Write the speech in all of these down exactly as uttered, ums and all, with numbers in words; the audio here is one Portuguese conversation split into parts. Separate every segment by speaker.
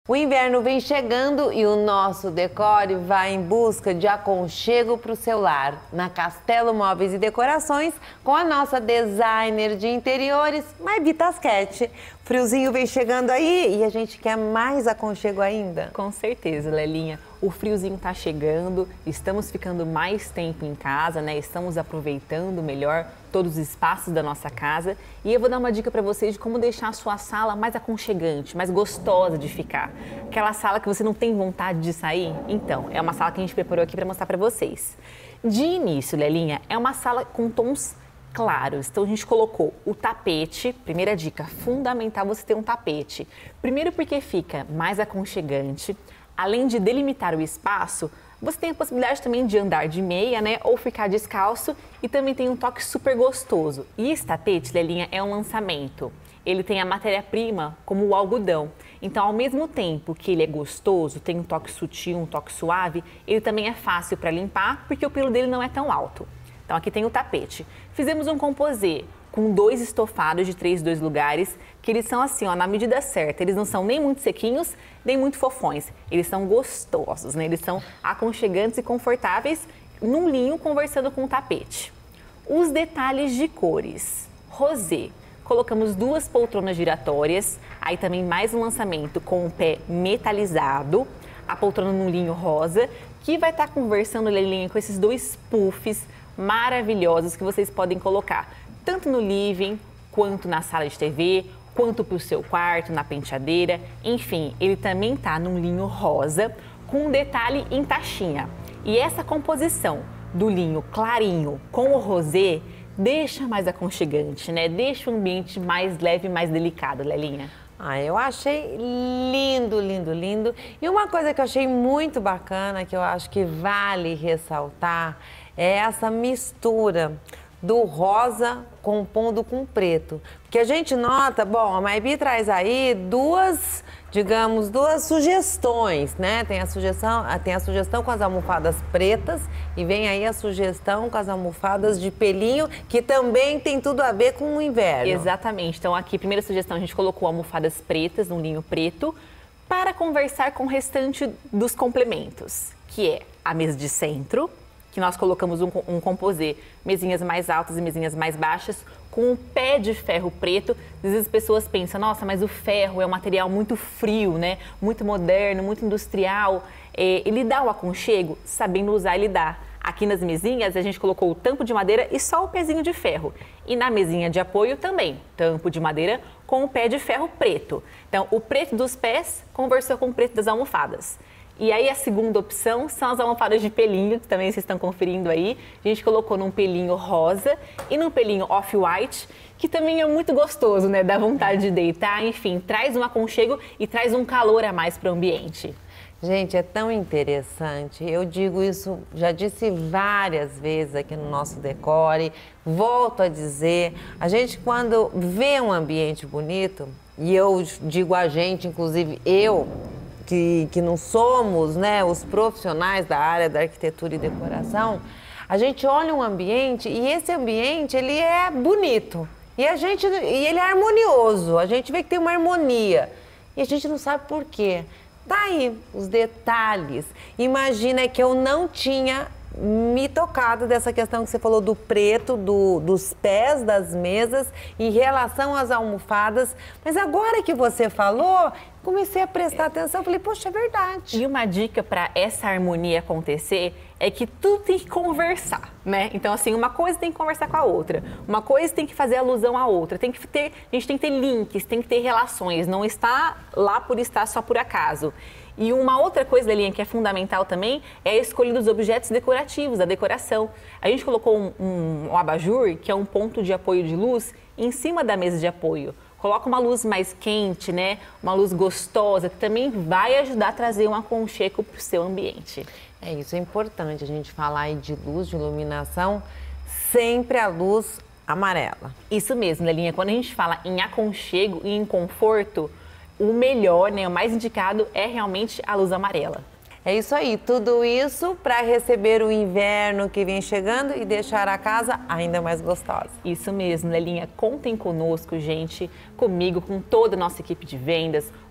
Speaker 1: O inverno vem chegando e o nosso decore vai em busca de aconchego para o seu lar. Na Castelo Móveis e Decorações, com a nossa designer de interiores, Maybi Tasquete. Friozinho vem chegando aí e a gente quer mais aconchego ainda?
Speaker 2: Com certeza, Lelinha. O friozinho tá chegando, estamos ficando mais tempo em casa, né? Estamos aproveitando melhor todos os espaços da nossa casa. E eu vou dar uma dica para vocês de como deixar a sua sala mais aconchegante, mais gostosa de ficar. Aquela sala que você não tem vontade de sair? Então, é uma sala que a gente preparou aqui para mostrar para vocês. De início, Lelinha, é uma sala com tons claros. Então a gente colocou o tapete. Primeira dica, fundamental você ter um tapete. Primeiro porque fica mais aconchegante. Além de delimitar o espaço, você tem a possibilidade também de andar de meia, né? Ou ficar descalço e também tem um toque super gostoso. E esse tapete, Lelinha, é um lançamento. Ele tem a matéria-prima como o algodão. Então, ao mesmo tempo que ele é gostoso, tem um toque sutil, um toque suave, ele também é fácil para limpar porque o pelo dele não é tão alto. Então, aqui tem o tapete. Fizemos um composê com dois estofados de três, dois lugares, que eles são assim, ó, na medida certa. Eles não são nem muito sequinhos, nem muito fofões. Eles são gostosos, né? Eles são aconchegantes e confortáveis num linho conversando com o tapete. Os detalhes de cores. Rosé. Colocamos duas poltronas giratórias, aí também mais um lançamento com o pé metalizado, a poltrona no linho rosa, que vai estar conversando, Lelinha, com esses dois puffs maravilhosos que vocês podem colocar tanto no living, quanto na sala de T V, quanto para o seu quarto, na penteadeira. Enfim, ele também tá num linho rosa, com um detalhe em taxinha. E essa composição do linho clarinho com o rosé deixa mais aconchegante, né? Deixa o ambiente mais leve e mais delicado, Lelinha.
Speaker 1: Ah, eu achei lindo, lindo, lindo. E uma coisa que eu achei muito bacana, que eu acho que vale ressaltar, é essa mistura do rosa compondo com preto. Porque a gente nota, bom, a Maybi traz aí duas, digamos, duas sugestões, né? Tem a sugestão, tem a sugestão com as almofadas pretas e vem aí a sugestão com as almofadas de pelinho, que também tem tudo a ver com o inverno.
Speaker 2: Exatamente. Então aqui, primeira sugestão, a gente colocou almofadas pretas, num linho preto, para conversar com o restante dos complementos, que é a mesa de centro, que nós colocamos um, um composê, mesinhas mais altas e mesinhas mais baixas, com um pé de ferro preto. Às vezes as pessoas pensam, nossa, mas o ferro é um material muito frio, né? Muito moderno, muito industrial. É, ele dá o aconchego, sabendo usar, ele dá. Aqui nas mesinhas a gente colocou o tampo de madeira e só o pezinho de ferro. E na mesinha de apoio também, tampo de madeira com o pé de ferro preto. Então, o preto dos pés conversou com o preto das almofadas. E aí a segunda opção são as almofadas de pelinho, que também vocês estão conferindo aí. A gente colocou num pelinho rosa e num pelinho off-white, que também é muito gostoso, né? Dá vontade de deitar, enfim, traz um aconchego e traz um calor a mais para o ambiente.
Speaker 1: Gente, é tão interessante. Eu digo isso, já disse várias vezes aqui no nosso decore, volto a dizer, a gente quando vê um ambiente bonito, e eu digo a gente, inclusive eu, Que, que não somos, né, os profissionais da área da arquitetura e decoração, a gente olha um ambiente e esse ambiente ele é bonito e a gente e ele é harmonioso, a gente vê que tem uma harmonia e a gente não sabe por quê. Tá aí os detalhes. Imagina que eu não tinha me tocado dessa questão que você falou do preto, do, dos pés das mesas em relação às almofadas, mas agora que você falou, comecei a prestar atenção, falei, poxa, é verdade.
Speaker 2: E uma dica para essa harmonia acontecer é que tudo tem que conversar, né? Então, assim, uma coisa tem que conversar com a outra, uma coisa tem que fazer alusão à outra, tem que ter, a gente tem que ter links, tem que ter relações, não está lá por estar só por acaso. E uma outra coisa, Lelinha, que é fundamental também, é a escolha dos objetos decorativos, da decoração. A gente colocou um, um, um abajur, que é um ponto de apoio de luz, em cima da mesa de apoio. Coloca uma luz mais quente, né? Uma luz gostosa, que também vai ajudar a trazer um aconchego para o seu ambiente.
Speaker 1: É isso, é importante a gente falar aí de luz, de iluminação, sempre a luz amarela.
Speaker 2: Isso mesmo, Lelinha. Quando a gente fala em aconchego e em conforto, o melhor, né, o mais indicado é realmente a luz amarela.
Speaker 1: É isso aí, tudo isso para receber o inverno que vem chegando e deixar a casa ainda mais gostosa.
Speaker 2: Isso mesmo, Lelinha. Contem conosco, gente, comigo, com toda a nossa equipe de vendas,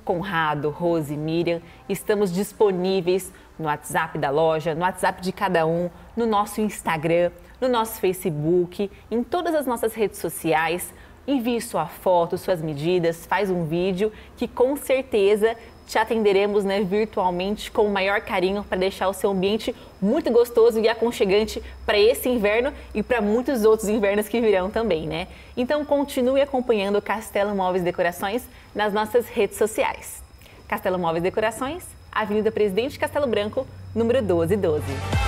Speaker 2: Conrado, Rose, Miriam. Estamos disponíveis no WhatsApp da loja, no WhatsApp de cada um, no nosso Instagram, no nosso Facebook, em todas as nossas redes sociais. Envie sua foto, suas medidas, faz um vídeo que com certeza te atenderemos, né, virtualmente com o maior carinho para deixar o seu ambiente muito gostoso e aconchegante para esse inverno e para muitos outros invernos que virão também, né? Então continue acompanhando o Castelo Móveis e Decorações nas nossas redes sociais. Castelo Móveis e Decorações, Avenida Presidente Castelo Branco, número doze doze.